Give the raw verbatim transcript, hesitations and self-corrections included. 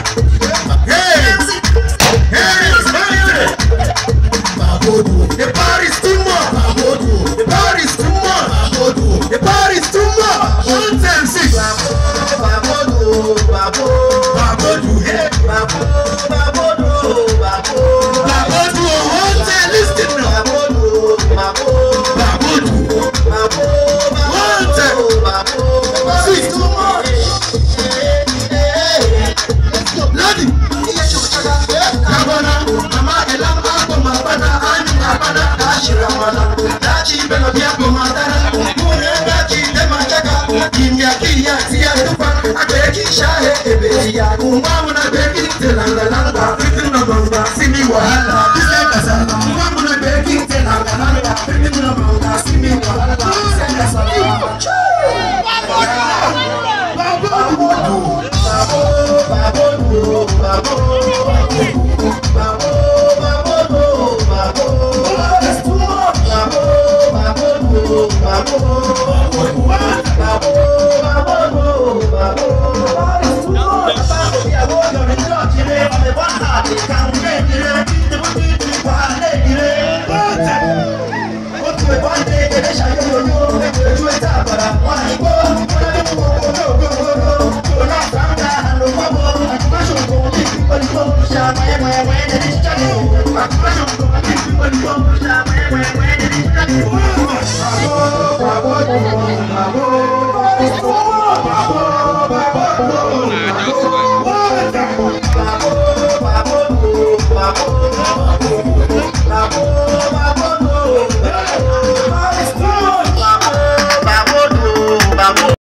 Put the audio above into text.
The bar is too much. The bar is too much. The bar is too much. One time six. Baboduo, baboduo, baboduo, hey, baboduo, baboduo, baboduo, baboduo. One time, listen now. Baboduo, baboduo, baboduo, baboduo. One time, baboduo. Six. Too much. Let's go, Ladi. Kabana, mama, elamba, mama, Abana, Ashiramana, Dachi, Belobia, Matara, Dachi, the Machaca, Kimia, Kia, Tia, Lupa, Abeki, Shahe, Ebea, Umana, Beki, Telanga, Langa, Fitinabanga, Simi, Wahala, Pisacasa, Umana, Beki, Telanga, Langa, Fitinabanga, Simi, Wahala, Sendasala, Baboduo, Baboduo, Baboduo, Bravo, bravo, bravo.